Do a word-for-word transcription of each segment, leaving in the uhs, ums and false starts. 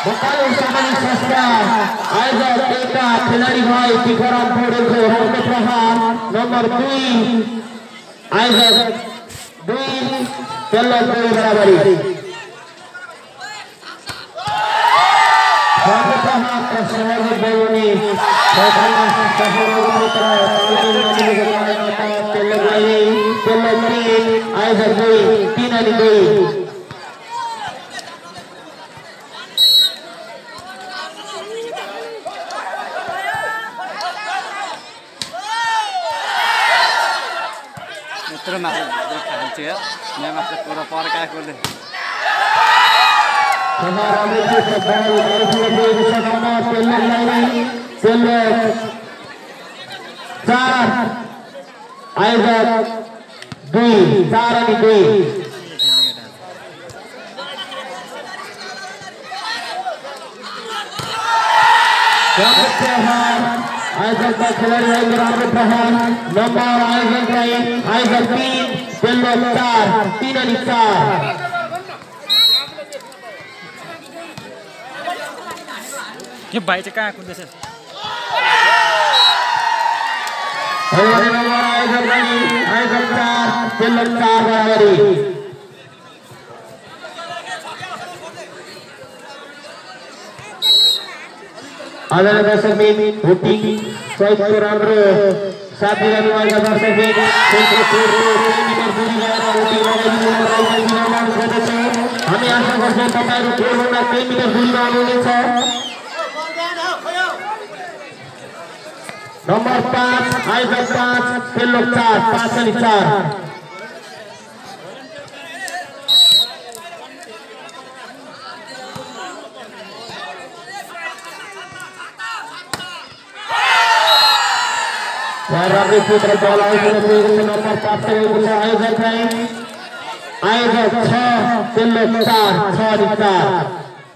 बकाल सामने सस्ता आयोजक टीका खिलाड़ी भाई टीकाराम फोड़े को रंग प्रहार नंबर दुई आयोजक दुई चलो दुई बराबरी रंग प्रहार प्रसन्न बेवनी प्रसन्न सफर मित्र तालिम नदी के कारण चलो गई चलो तीन आयोजक दुई तीन आली दुई Terus masuk kecil, dia masuk pura-pura kayak kulit. Sekarang itu sebagai dari bersama pelak lain, pelak चार आयोजक दुई चार आणि दुई आयोजक का खिलाड़ी है ग्राम प्रहार नंबर आयोजक है आयोजक तीन पेलो चार तीन आणि चार ये बाईचे काय आखून देसेल नंबर आयोजक है आयोजक चार पेलो चार बराबरी Ada dasar ini putih saya kurang ro saat ini warga dasar ini untuk turun ini berdiri dalam putih warga ini orang ini orang berdosa kami akan bersama pakai turun nanti ini berdiri Indonesia nomor पाँच आयोजक पाँच पेलो चार पाँच आणि चार Rabi Putra bola itu nomor पाँच आयोजक है आयोजक छह पेलो चार छह आणि चार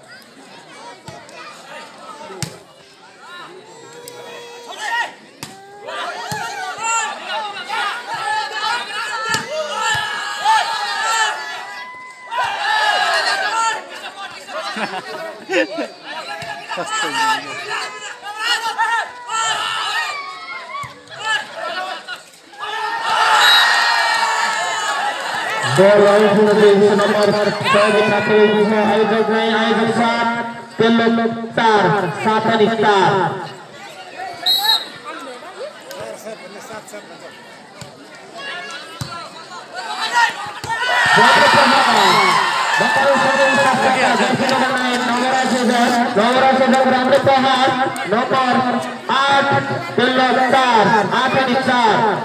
bola itu nomor छह दिखाते हुए आयोजक नहीं आयोजक सात पेलो चार सात आणि चार नंबर प्रहार नंबर आठ पेलो चार आठ आणि चार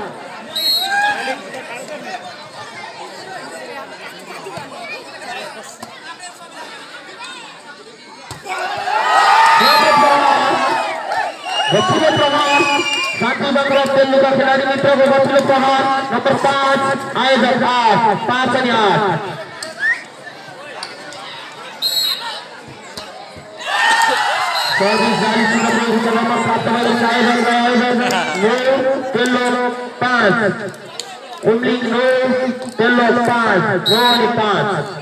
बच्चे प्रहार शांति बंगला तेलुगु का खिलाड़ी मित्र को बच्चे प्रहार नंबर पाँच आयोजक आठ पाँच आणि आठ नंबर प्राप्त आयोजक आयोजक नौ तेलो पाँच उमलिंग नौ तेलो पाँच नौ आणि पाँच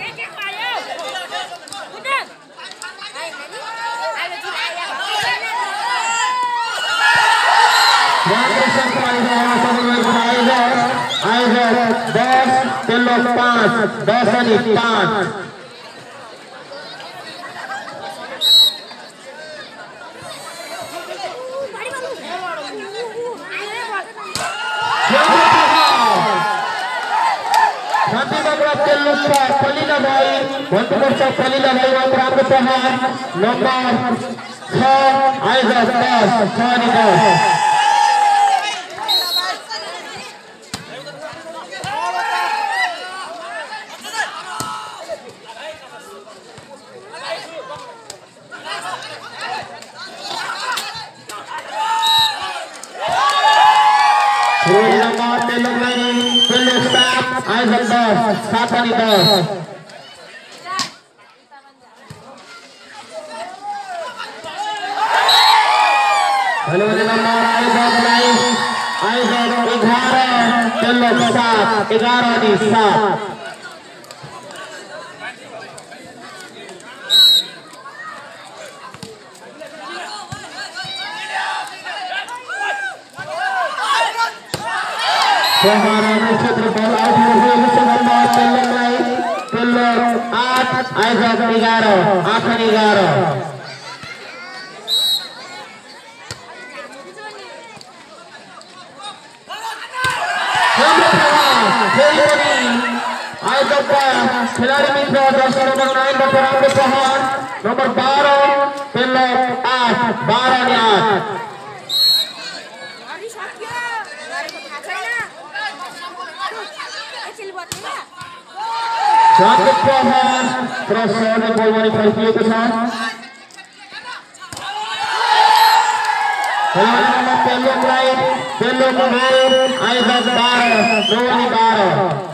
आयोजक दस पेलो पाँच दस आणि पाँच पलीला भाई बंधुवर्ष पलीला भाई प्राप्त प्रहार नंबर छह आयोजक दस छह आणि दस आयोजक दस सात आणि दस नंबर आयोजक नाही आयोजक ग्यारह पेलो सात ग्यारह आणि सात Sehari क्षेत्र बल आउट हुए नंबर तेलो लाइन तेलो आठ आइजक ग्यारह आठ ग्यारह खिलाड़ी मित्र दस नंबर नाइन नंबर आठ पहाड़ नंबर बारह तेलो आठ बारह ने आठ Satu pohon terus ada bola di balik ke sana. Kalau nama peluk lain, peluk lain, Aizat Baro, Noni Baro.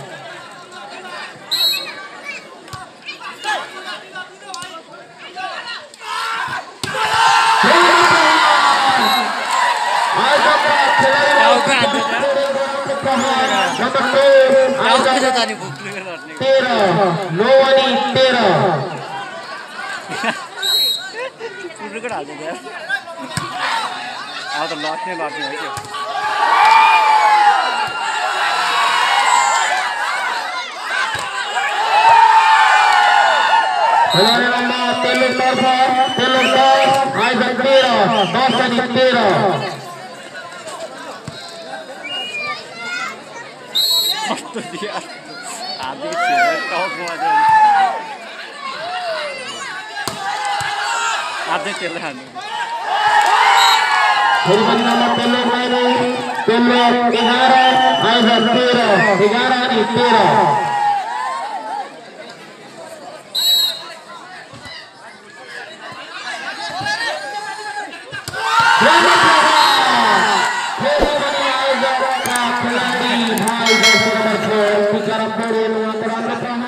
Aizat तेरह नौवानी तेरह तो लौटने लौटने है क्या खिलाड़ी नंबर तेलुग तरफा तेलुग दस आइजक तेरह दस अनि तेरह तो दिया आदि खेल टॉप में आधे खेल रहा है खिलाड़ी नंबर तेलुग लाइन तेलुग ग्यारह आइजक तेरह ग्यारह अनि तेरह Bicara Korea,